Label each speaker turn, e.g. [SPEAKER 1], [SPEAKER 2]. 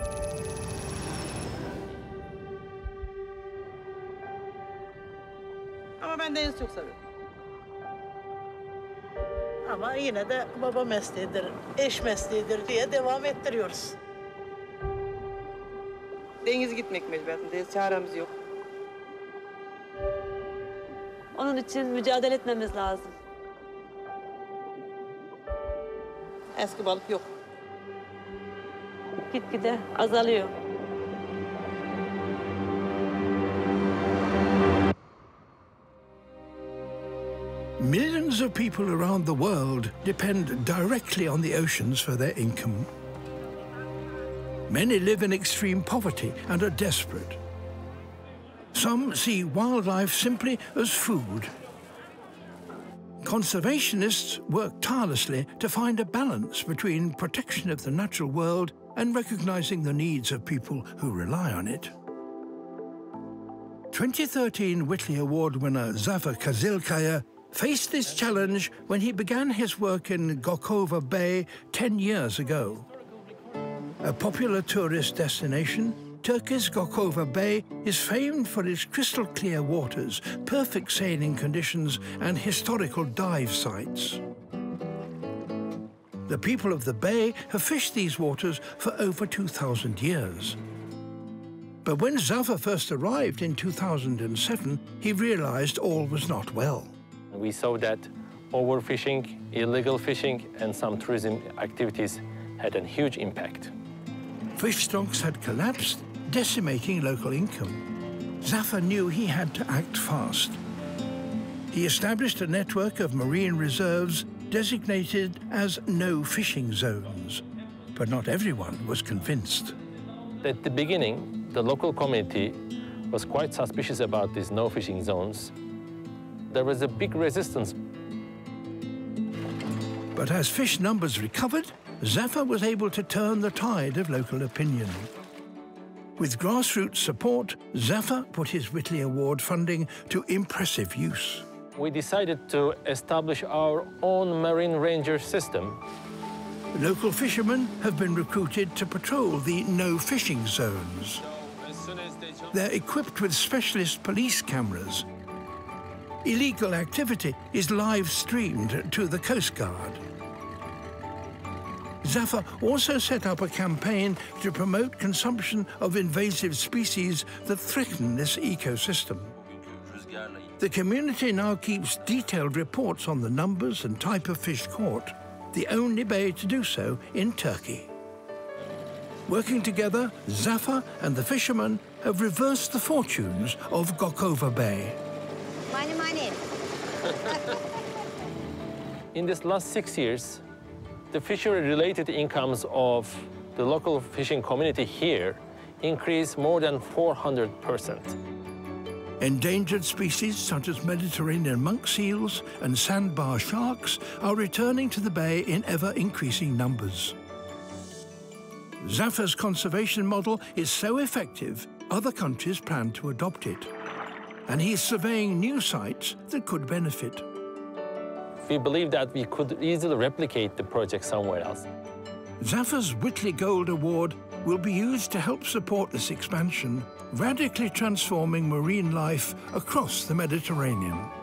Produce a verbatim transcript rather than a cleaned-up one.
[SPEAKER 1] Ama ben deniz çok seviyorum. Ama yine de baba mesleğidir, eş mesleğidir diye devam ettiriyoruz. Denize gitmek mecburiyetinde, çaremiz yok.
[SPEAKER 2] Onun için mücadele etmemiz lazım.
[SPEAKER 1] Eski balık yok.
[SPEAKER 2] Gitgide azalıyor.
[SPEAKER 3] Millions of people around the world depend directly on the oceans for their income. Many live in extreme poverty and are desperate. Some see wildlife simply as food. Conservationists work tirelessly to find a balance between protection of the natural world and recognizing the needs of people who rely on it. twenty thirteen Whitley Award winner Zafer Kizilkaya faced this challenge when he began his work in Gokova Bay ten years ago. A popular tourist destination, Turkey's Gokova Bay is famed for its crystal-clear waters, perfect sailing conditions and historical dive sites. The people of the bay have fished these waters for over two thousand years. But when Zafer first arrived in two thousand seven, he realized all was not well.
[SPEAKER 4] We saw that overfishing, illegal fishing, and some tourism activities had a huge impact.
[SPEAKER 3] Fish stocks had collapsed, decimating local income. Zafer knew he had to act fast. He established a network of marine reserves designated as no fishing zones. But not everyone was convinced.
[SPEAKER 4] At the beginning, the local community was quite suspicious about these no fishing zones. There was a big resistance.
[SPEAKER 3] But as fish numbers recovered, Zafer was able to turn the tide of local opinion. With grassroots support, Zafer put his Whitley Award funding to impressive use.
[SPEAKER 4] We decided to establish our own marine ranger system.
[SPEAKER 3] Local fishermen have been recruited to patrol the no fishing zones. They're equipped with specialist police cameras. Illegal activity is live streamed to the Coast Guard. Zafer also set up a campaign to promote consumption of invasive species that threaten this ecosystem. The community now keeps detailed reports on the numbers and type of fish caught, the only bay to do so in Turkey. Working together, Zafer and the fishermen have reversed the fortunes of Gokova Bay.
[SPEAKER 5] Money, money.
[SPEAKER 4] In this last six years, the fishery-related incomes of the local fishing community here increased more than four hundred percent.
[SPEAKER 3] Endangered species such as Mediterranean monk seals and sandbar sharks are returning to the bay in ever-increasing numbers. Zafer's conservation model is so effective, other countries plan to adopt it. And he's surveying new sites that could benefit.
[SPEAKER 4] We believe that we could easily replicate the project somewhere else.
[SPEAKER 3] Zafer's Whitley Gold Award will be used to help support this expansion, radically transforming marine life across the Mediterranean.